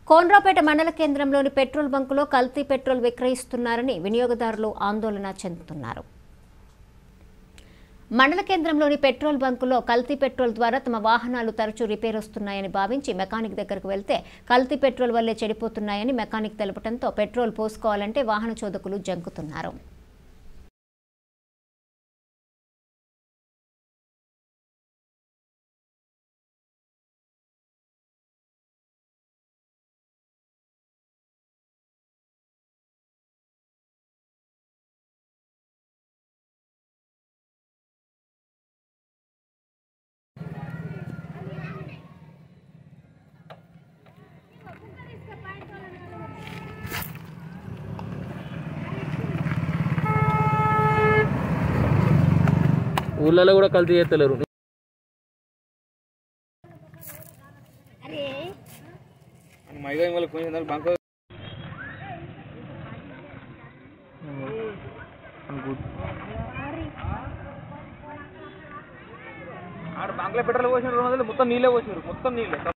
కోనరాపేట మండల కేంద్రంలోని పెట్రోల్ బంకులో కల్తీ పెట్రోల్ విక్రయిస్తున్నారని వినియోగదారులు ఆందోళన చెందుతున్నారు. మండల కేంద్రంలోని పెట్రోల్ బంకులో కల్తీ పెట్రోల్ ద్వారా తమ వాహనాలు తరచూ రిపేర్ వస్తున్నాయని భావించి మెకానిక్ దగ్గరకు వెళ్తే కల్తీ పెట్రోల్ వల్లే చెడిపోతున్నాయని మెకానిక్ తెలపడంతో పెట్రోల్ పోసుకోవాలంటే వాహన చోదకులు జంకుతున్నారు. ఊళ్ళలో కూడా కల్తీ చేస్తలేరు. బంక్లో పెట్రోల్ పోసిన 200 మొత్తం నీళ్ళే పోసినారు.